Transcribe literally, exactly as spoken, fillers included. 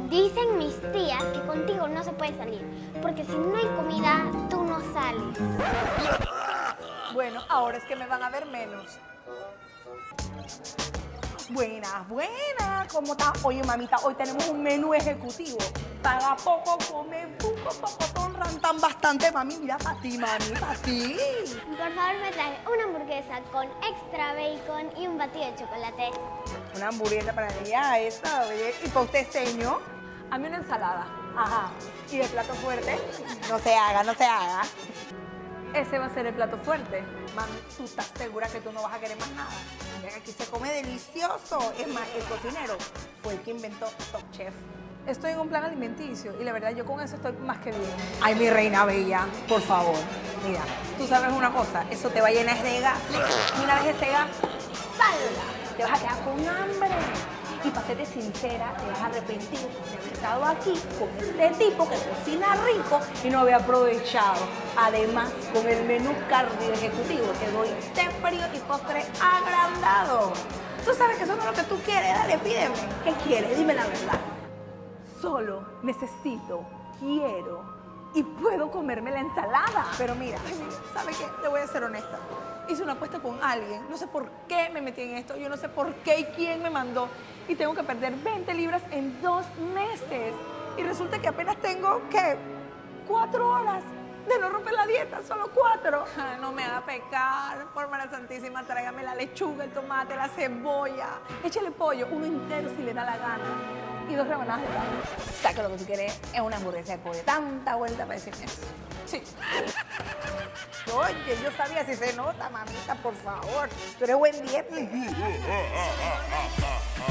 Dicen mis tías que contigo no se puede salir, porque si no hay comida, tú no sales. Bueno, ahora es que me van a ver menos. Buenas, buenas, ¿cómo estás? Oye, mamita, hoy tenemos un menú ejecutivo. Paga poco, come poco, poco, rantan bastante, mami. Mira, para ti, mami, para ti. Por favor, me trae una hamburguesa con extra bacon y un batido de chocolate. Una hamburguesa para ella, esa, oye. ¿Y para usted, señor? A mí una ensalada. Ajá. ¿Y de plato fuerte? No se haga, no se haga. Ese va a ser el plato fuerte. Mami, ¿tú estás segura que tú no vas a querer más nada? Mira que aquí se come delicioso. Es más, el cocinero fue el que inventó Top Chef. Estoy en un plan alimenticio y la verdad yo con eso estoy más que bien. Ay, mi reina bella, por favor. Mira, tú sabes una cosa, eso te va a llenar de gas. Y una vez ese gas salga, te vas a quedar con hambre. Y para serte sincera, te vas a arrepentir de haber estado aquí con este tipo que cocina rico y no había aprovechado. Además, con el menú cardio ejecutivo te doy té frío y postre agrandado. Tú sabes que eso no es lo que tú quieres, dale, pídeme. ¿Qué quieres? Dime la verdad. Solo necesito, quiero y puedo comerme la ensalada. Pero mira, ay, mira, ¿sabe qué? Le voy a ser honesta. Hice una apuesta con alguien, no sé por qué me metí en esto, yo no sé por qué y quién me mandó. Y tengo que perder veinte libras en dos meses. Y resulta que apenas tengo, ¿qué? Cuatro horas de no romper la dieta, solo cuatro. Ay, no me haga pecar, por María Santísima, tráigame la lechuga, el tomate, la cebolla. Échale pollo, uno entero si le da la gana. Y dos rebanadas de carne. Saca lo que tú quieres, es una hamburguesa de pollo. Tanta vuelta para decirme eso. Sí. Oye, yo sabía si se nota, mamita, por favor. Tú eres buen diente.